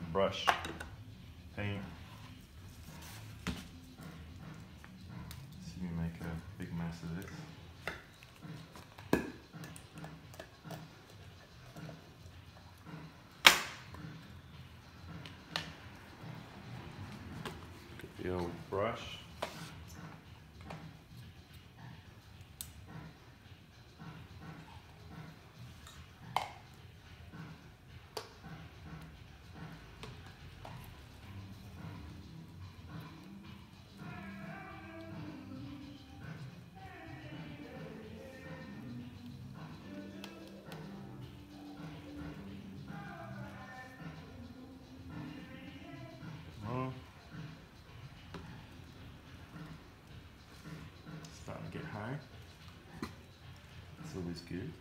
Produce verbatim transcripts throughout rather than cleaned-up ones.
brush, paint. See me make a big mess of this. Get the old brush. Starting to get high. It's always good.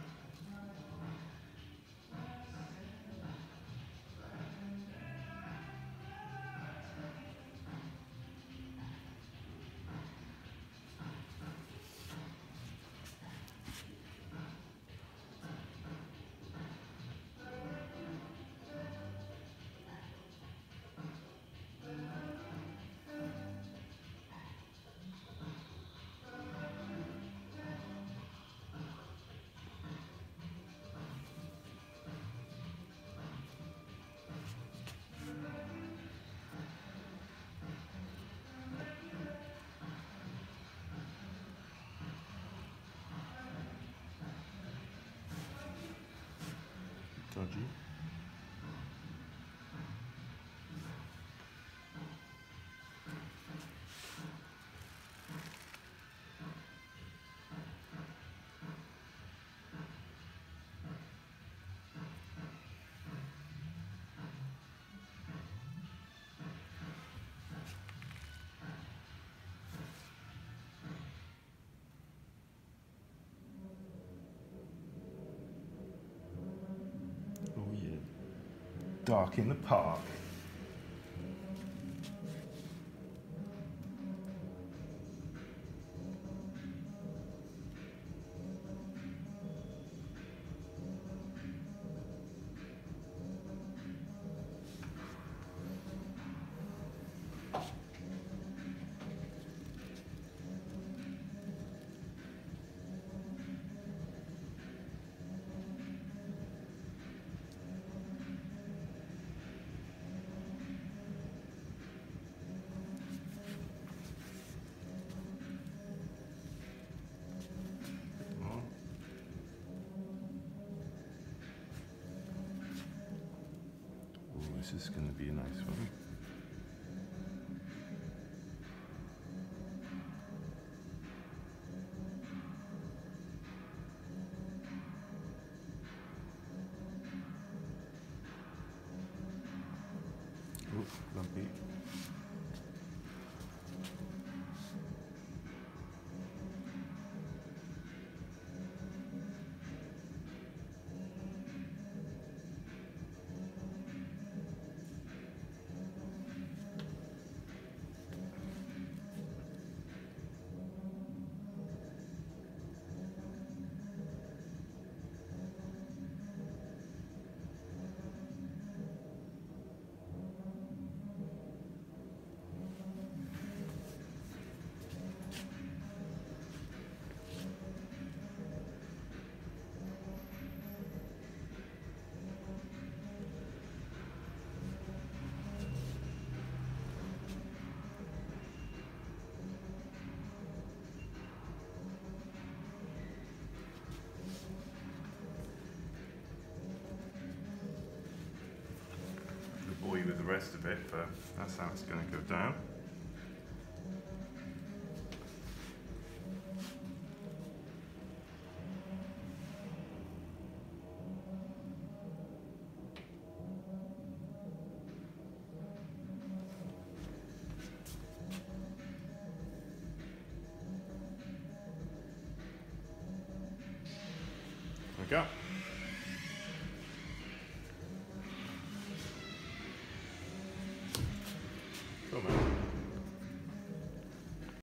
Dodgy. Dark in the park. This is going to be a nice one. Ooh, lumpy. With the rest of it, but that's how it's going to go down. There we go.